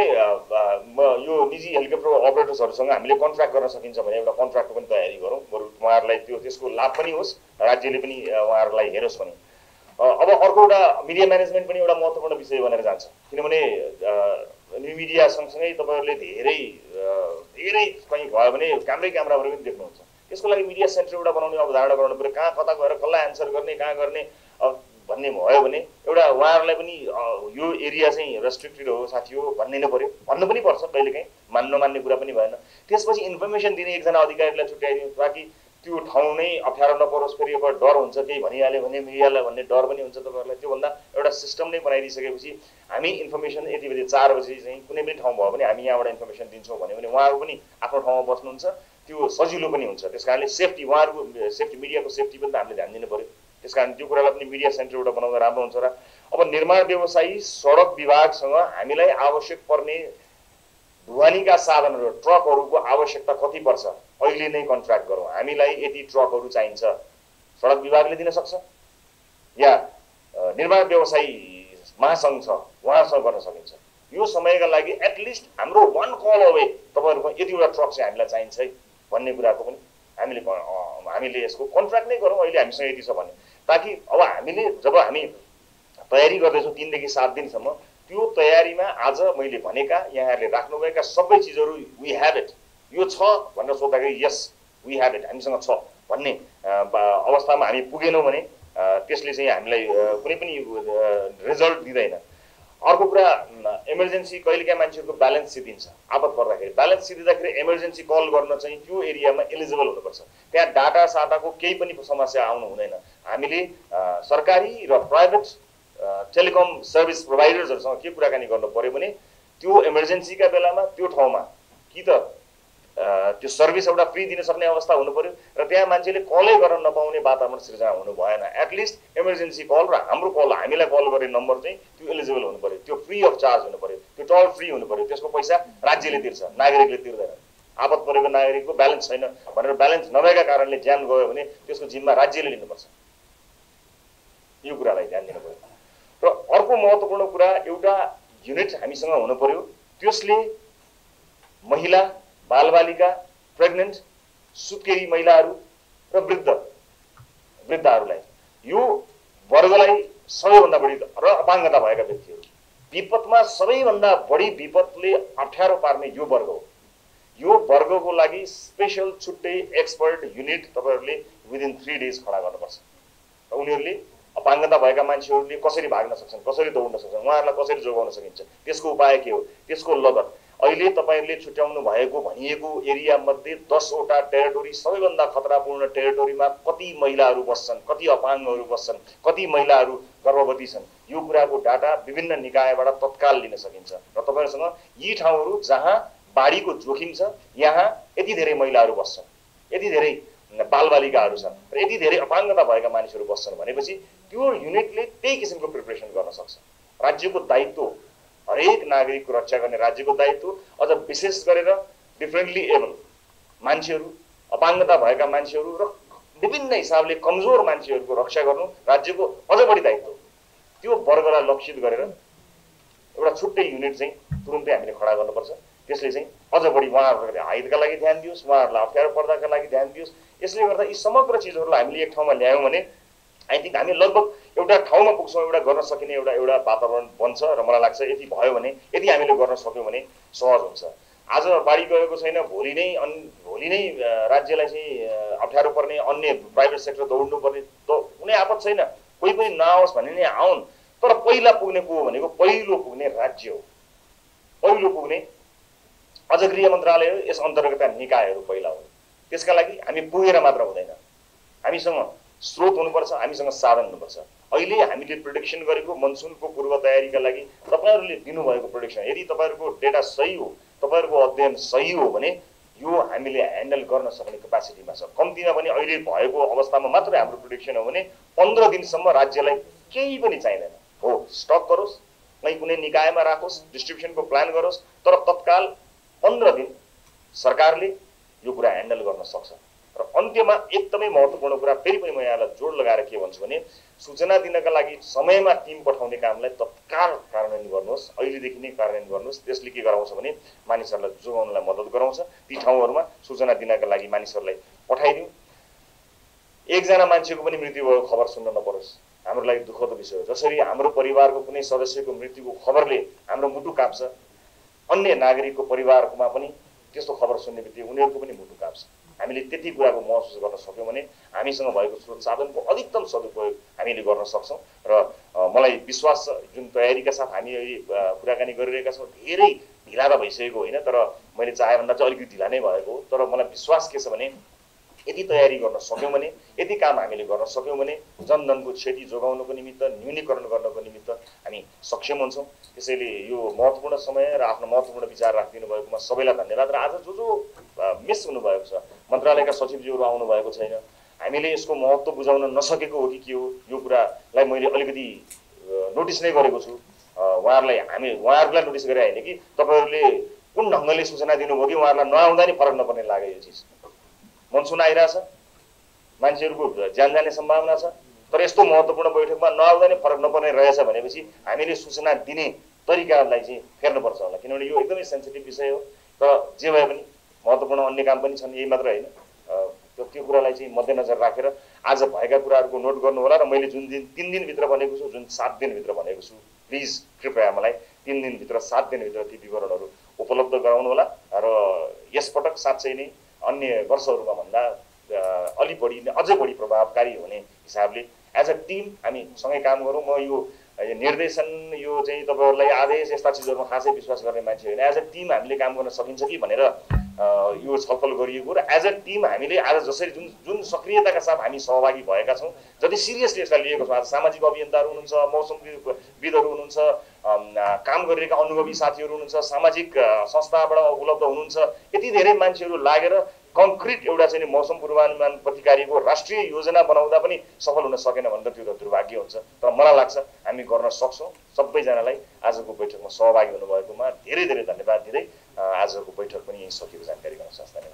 यो निजी हेलिकप्टर अपरेटर्सहरूसँग हामीले कन्ट्र्याक्ट गर्न सकिन्छ भने एउटा कन्ट्र्याक्टको पनि तयारी गरौँ, बरु उहाँहरूलाई त्यो त्यसको लाभ पनि होस्, राज्यले पनि उहाँहरूलाई हेरोस् पनि। अब अर्को एउटा मिडिया म्यानेजमेन्ट पनि एउटा महत्त्वपूर्ण विषय बनेर जान्छ, किनभने न्यु मिडिया सँगसँगै तपाईँहरूले धेरै धेरै कहीँ भयो भने क्यामरै क्यामराहरू पनि देख्नुहुन्छ। यसको लागि मिडिया सेन्टर एउटा बनाउने अवधारणा गराउनु पऱ्यो, कहाँ कता गएर कसलाई एन्सर गर्ने, कहाँ गर्ने भन्ने भयो भने एउटा उहाँहरूलाई पनि यो एरिया चाहिँ रेस्ट्रिक्टेड हो साथी हो भन्ने नै पऱ्यो, भन्नु पनि पर्छ कहिलेकाहीँ, मान्न नमान्ने कुरा पनि भएन। त्यसपछि इन्फर्मेसन दिने एकजना अधिकारीलाई छुट्याइदिनु ताकि त्यो ठाउँ नै अप्ठ्यारो नपरोस्। फेरि अब डर हुन्छ केही भनिहाल्यो भने मिडियालाई भन्ने डर पनि हुन्छ तपाईँहरूलाई। त्योभन्दा एउटा सिस्टम नै बनाइदिइसकेपछि हामी इन्फर्मेसन यति बजी चार बजी चाहिँ कुनै पनि ठाउँ भयो भने हामी यहाँबाट इन्फर्मेसन दिन्छौँ भन्यो भने उहाँहरू पनि आफ्नो ठाउँमा बस्नुहुन्छ, त्यो सजिलो पनि हुन्छ। त्यस कारणले सेफ्टी उहाँहरूको सेफ्टी मिडियाको सेफ्टी पनि त हामीले ध्यान दिनु पऱ्यो। त्यस कारण त्यो कुरालाई पनि मिडिया सेन्टर एउटा बनाउँदा राम्रो हुन्छ। र अब निर्माण व्यवसायी सडक विभागसँग हामीलाई आवश्यक पर्ने ढुवानीका साधनहरू ट्रकहरूको आवश्यकता कति पर्छ अहिले नै कन्ट्र्याक्ट गरौँ। हामीलाई यति ट्रकहरू चाहिन्छ, सडक विभागले दिन सक्छ, या निर्माण व्यवसायी महासङ्घ छ उहाँसँग गर्न सकिन्छ। यो समयका लागि एटलिस्ट हाम्रो वान कल अवे तपाईँहरूको यतिवटा ट्रक चाहिँ हामीलाई चाहिन्छ है भन्ने कुराको पनि हामीले हामीले यसको कन्ट्र्याक्ट नै गरौँ अहिले हामीसँग यति छ भने, ताकि अब हामीले जब हामी तयारी गर्दैछौँ तिनदेखि सात दिनसम्म त्यो तयारीमा आज मैले भनेका यहाँहरूले राख्नुभएका सबै चिजहरू वी हेभ इट, यो छ भनेर सोद्धाखेरि यस वी हेभ इट हामीसँग छ भन्ने अवस्थामा हामी पुगेनौँ भने त्यसले चाहिँ हामीलाई कुनै पनि रिजल्ट दिँदैन। अर्को कुरा इमर्जेन्सी कहिलेकाहीँ मान्छेहरूको ब्यालेन्स सिद्धिन्छ आपत पर्दाखेरि, ब्यालेन्स सिद्धिँदाखेरि इमर्जेन्सी कल गर्न चाहिँ त्यो एरियामा एलिजिबल हुनुपर्छ, त्यहाँ डाटा साटाको केही पनि समस्या आउनु हुँदैन। हामीले सरकारी र प्राइभेट टेलिकम सर्भिस प्रोभाइडर्सहरूसँग के कुराकानी गर्नु पर्यो भने त्यो इमर्जेन्सीका बेलामा त्यो ठाउँमा कि त त्यो सर्भिस एउटा फ्री दिन सक्ने अवस्था हुनु पर्यो र त्यहाँ मान्छेले कलै गर्न नपाउने वातावरण सृजना हुनु भएन। एटलिस्ट इमर्जेन्सी कल र हाम्रो कल हामीलाई कल गर्ने नम्बर चाहिँ त्यो एलिजिबल हुनु पर्यो, त्यो फ्री अफ चार्ज हुनु पर्यो, त्यो टल फ्री हुनु पर्यो, त्यसको पैसा राज्यले तिर्छ नागरिकले तिर्दैन। आपत परेको नागरिकको ब्यालेन्स छैन भनेर ब्यालेन्स नभएका कारणले ज्यान गयो भने त्यसको जिम्मा राज्यले लिनुपर्छ, यो कुरालाई ध्यान दिनु पर्यो। र अर्को महत्त्वपूर्ण कुरा एउटा युनिट हामीसँग हुनु पर्यो त्यसले महिला बालबालिका प्रेग्नेन्ट सुत्केरी महिलाहरू र वृद्ध वृद्धहरूलाई यो वर्गलाई सबैभन्दा बढी र अपाङ्गता भएका व्यक्तिहरू विपदमा सबैभन्दा बढी विपदले अप्ठ्यारो पार्ने यो वर्ग हो। यो वर्गको लागि स्पेसल छुट्टै एक्सपर्ट युनिट तपाईँहरूले विदिन थ्री डेज खडा गर्नुपर्छ। र उनीहरूले अपाङ्गता भएका मान्छेहरूले कसरी भाग्न सक्छन्, कसरी दौड्न सक्छन्, उहाँहरूलाई कसरी जोगाउन सकिन्छ, त्यसको उपाय के हो, त्यसको लगत अहिले तपाईँहरूले छुट्याउनु भएको भनिएको एरिया मध्ये दसवटा टेरिटोरी सबैभन्दा खतरापूर्ण टेरिटोरीमा कति महिलाहरू बस्छन्, कति अपाङ्गहरू बस्छन्, कति महिलाहरू गर्भवती छन्, यो कुराको डाटा विभिन्न निकायबाट तत्काल लिन सकिन्छ। र तपाईँहरूसँग यी ठाउँहरू जहाँ बाढीको जोखिम छ यहाँ यति धेरै महिलाहरू बस्छन्, यति धेरै बालबालिकाहरू छन् र यति धेरै अपाङ्गता भएका मानिसहरू बस्छन् भनेपछि त्यो युनिटले त्यही किसिमको प्रिपरेसन गर्न सक्छ। राज्यको दायित्व हरेक नागरिकको रक्षा गर्ने राज्यको दायित्व, अझ विशेष गरेर डिफरेन्टली एबल मान्छेहरू अपाङ्गता भएका मान्छेहरू र विभिन्न हिसाबले कमजोर मान्छेहरूको रक्षा गर्नु राज्यको अझ बढी दायित्व। त्यो वर्गलाई लक्षित गरेर एउटा छुट्टै युनिट चाहिँ तुरुन्तै हामीले खडा गर्नुपर्छ। त्यसले चाहिँ अझ बढी उहाँहरूले हाइतका लागि ध्यान दियोस्, उहाँहरूलाई अप्ठ्यारो पर्दाका लागि ध्यान दियोस्। यसले गर्दा यी समग्र चिजहरूलाई हामीले एक ठाउँमा ल्यायौँ भने आई थिङ्क हामी लगभग एउटा ठाउँमा पुग्छौँ, एउटा गर्न सकिने एउटा एउटा वातावरण बन्छ। र मलाई लाग्छ यति भयो भने, यदि हामीले गर्न सक्यौँ भने सहज हुन्छ। आज बाढी गएको छैन, भोलि नै अन् भोलि नै राज्यलाई चाहिँ अप्ठ्यारो पर्ने, अन्य प्राइभेट सेक्टर दौड्नु पर्ने त कुनै आपत छैन, कोही पनि नआओस् भन्ने नै आउन्। तर पहिला पुग्ने को भनेको पहिलो पुग्ने राज्य हो, पहिलो पुग्ने अझ गृह मन्त्रालय हो, यस अन्तर्गतका निकायहरू पहिला हो। त्यसका लागि हामी पुगेर मात्र हुँदैन, हामीसँग स्रोत हुनुपर्छ, हामीसँग साधन हुनुपर्छ। अहिले हामीले प्रेडिक्सन गरेको मनसुनको पूर्व तयारीका लागि तपाईँहरूले दिनुभएको प्रेडिक्सन यदि तपाईँहरूको डेटा सही हो, तपाईँहरूको अध्ययन सही हो भने यो हामीले ह्यान्डल गर्न सक्ने क्यापासिटीमा छ। कम्तीमा पनि अहिले भएको अवस्थामा मात्रै हाम्रो प्रेडिक्सन हो भने पन्ध्र दिनसम्म राज्यलाई केही पनि चाहिँदैन। हो स्टक गरोस्, कहीँ कुनै निकायमा राखोस्, डिस्ट्रिब्युसनको प्लान गरोस्, तर तत्काल पन्ध्र दिन सरकारले यो कुरा ह्यान्डल गर्न सक्छ। र अन्त्यमा एकदमै महत्त्वपूर्ण कुरा फेरि पनि म यहाँलाई जोड लगाएर के भन्छु भने सूचना दिनका लागि समयमा टिम पठाउने कामलाई तत्काल कार्यान्वयन गर्नुहोस्, अहिलेदेखि नै कार्यान्वयन गर्नुहोस्। त्यसले के गराउँछ भने मानिसहरूलाई जोगाउनलाई मद्दत गराउँछ। ती ठाउँहरूमा सूचना दिनका लागि मानिसहरूलाई पठाइदिउँ। एकजना मान्छेको पनि मृत्यु भएको खबर सुन्न नपरोस्, हाम्रो लागि दुःखद विषय हो। जसरी हाम्रो परिवारको कुनै सदस्यको मृत्युको खबरले हाम्रो मुटु काप्छ, अन्य नागरिकको परिवारकोमा पनि त्यस्तो खबर सुन्ने बित्तिकै उनीहरूको पनि मुटु काप्छ। हामीले त्यति कुराको महसुस गर्न सक्यौँ भने हामीसँग भएको स्रोत साधनको अधिकतम सदुपयोग हामीले गर्न सक्छौँ। र मलाई विश्वास छ जुन तयारीका साथ हामी अहिले कुराकानी गरिरहेका छौँ धेरै ढिला त भइसकेको होइन, तर मैले चाहे भन्दा चाहिँ अलिकति ढिला नै भएको हो। तर मलाई विश्वास के छ भने यदि तयारी गर्न सक्यौँ भने, यदि काम हामीले गर्न सक्यौँ भने जनधनको क्षति जोगाउनको निमित्त, न्यूनीकरण गर्नको निमित्त हामी सक्षम हुन्छौँ। त्यसैले यो महत्त्वपूर्ण समय र आफ्नो महत्त्वपूर्ण विचार राखिदिनु भएकोमा सबैलाई धन्यवाद। र आज जो जो मिस हुनुभएको छ, मन्त्रालयका सचिवज्यूहरू आउनुभएको छैन, हामीले यसको महत्त्व बुझाउन नसकेको हो कि के हो, यो कुरालाई मैले अलिकति नोटिस नै गरेको छु। उहाँहरूलाई हामी उहाँहरूलाई नोटिस गरे होइन कि तपाईँहरूले कुन ढङ्गले सूचना दिनुभयो कि उहाँहरूलाई नआउँदा नि फरक नपर्ने लाग्यो। यो चिज मनसुन आइरहेछ, मान्छेहरूको ज्यान जाने सम्भावना छ, तर यस्तो महत्त्वपूर्ण बैठकमा नआउँदा नै फरक नपर्ने रहेछ भनेपछि हामीले सूचना दिने तरिकालाई चाहिँ फेर्नुपर्छ होला, किनभने यो एकदमै सेन्सिटिभ विषय हो। तर जे भए पनि महत्त्वपूर्ण अन्य काम पनि छन्, यही मात्र होइन। त्यो त्यो कुरालाई चाहिँ मध्यनजर राखेर आज भएका कुराहरूको नोट गर्नु होला र मैले जुन दिन तिन दिनभित्र भनेको छु, जुन सात दिनभित्र भनेको छु, प्लिज कृपया मलाई तिन दिनभित्र सात दिनभित्र ती विवरणहरू उपलब्ध गराउनु होला। र यसपटक साँच्चै नै अन्य वर्षहरूमा भन्दा अलि बढी अझै बढी प्रभावकारी हुने हिसाबले एज अ टिम हामी सँगै काम गरौँ। म यो निर्देशन यो चाहिँ तपाईँहरूलाई आदेश यस्ता चिजहरूमा खासै विश्वास गर्ने मान्छे होइन। एज अ टिम हामीले काम गर्न सकिन्छ कि भनेर यो छलफल गरिएको र एज अ टिम हामीले आज जसरी जुन जुन सक्रियताका साथ हामी सहभागी भएका छौँ, जति सिरियसली यसलाई लिएको छौँ। आज सामाजिक अभियन्ताहरू हुनुहुन्छ, मौसमविदहरू हुनुहुन्छ, काम गरिरहेका अनुभवी साथीहरू हुनुहुन्छ, सामाजिक संस्थाबाट उपलब्ध हुनुहुन्छ, यति धेरै मान्छेहरू लागेर कङ्क्रिट एउटा चाहिँ मौसम पूर्वानुमान प्रतिकारीको राष्ट्रिय योजना बनाउँदा पनि सफल हुन सकेन भने त त्यो त दुर्भाग्य हुन्छ। तर मलाई लाग्छ हामी गर्न सक्छौँ। सबैजनालाई आजको बैठकमा सहभागी हुनुभएकोमा धेरै धेरै धन्यवाद दिँदै आजको बैठक पनि यहीँ सकिएको जानकारी गराउन सक्छ।